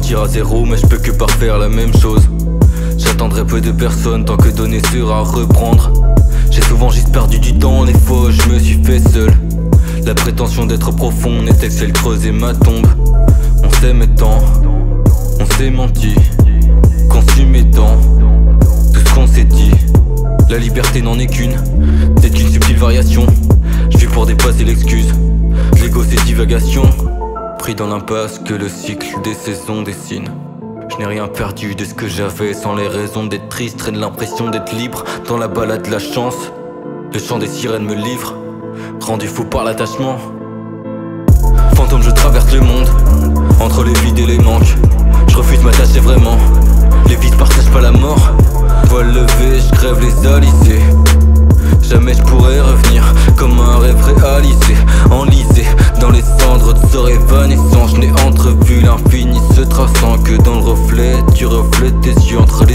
repartir à zéro, mais je peux que parfaire la même chose. J'attendrai peu de personnes tant que donner sera à reprendre. J'ai souvent juste perdu du temps, les fois je me suis fait seul. La prétention d'être profond n'était que celle creuser ma tombe. On s'aimait tant, on s'est menti, consumé tant, tout ce qu'on s'est dit. La liberté n'en est qu'une, c'est qu'une subtile variation. Je vis pour dépasser l'excuse, l'ego c'est divagation. Pris dans l'impasse que le cycle des saisons dessine. Je n'ai rien perdu de ce que j'avais, sans les raisons d'être triste. Traîne l'impression d'être libre dans la balade de la chance. Le chant des sirènes me livre, rendu fou par l'attachement. Fantôme, je traverse le monde, entre les vides et les manques. Je refuse m'attacher vraiment, les vides partagent pas la mort. Voile levé, je crève les alizés. Jamais je pourrais revenir comme un rêve réalisé. Enlisé dans les cendres de ce évanescent. Je n'ai entrevu l'infini se traçant que dans le reflet. Tu reflètes tes yeux entre les